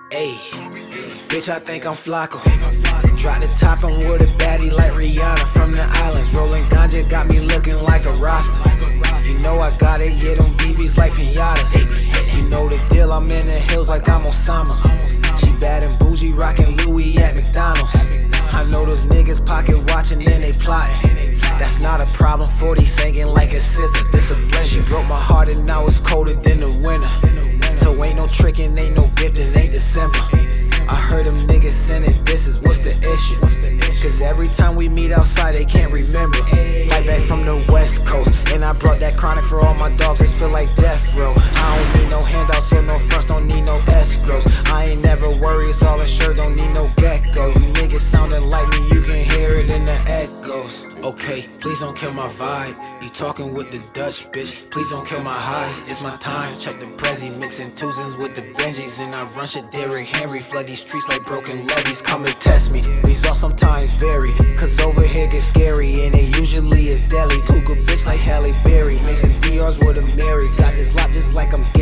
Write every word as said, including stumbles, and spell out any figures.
Ayy, bitch, I think I'm Flacko. Drop the top, I'm with a baddie like Rihanna from the islands. Rolling ganja got me looking like a Rasta. You know I got it, yeah, them V Vs like pinatas. You know the deal, I'm in the hills like I'm Osama. She bad and bougie, rockin' Louis at McDonald's. I know those niggas pocket watching and they plotting. That's not a problem, forty singing like a scissor. This a blend. She broke my heart and now it's colder than the winter. So ain't no tricking, ain't no gifting, ain't December. I heard them niggas sending disses, what's the issue? Cause every time we meet outside they can't remember. Fight back from the west coast, and I brought that chronic for all my dogs, just feel like death row. I don't need no handouts, so no fronts, don't need no escrows. I ain't never worried, it's all assured, don't need no gecko. You niggas sounding like me, you can hear it in the echoes. Okay, please don't kill my vibe. You talking with the Dutch, bitch. Please don't kill my high. It's my time. Check the Prezi, mixing twosins with the Benjis, and I run shit Derrick Henry. Flood these streets like broken levees. Come and test me. Results sometimes vary, cause over here gets scary, and it usually is deadly. Cougar bitch like Halle Berry, mixing D Rs with a Mary. Got this lot just like I'm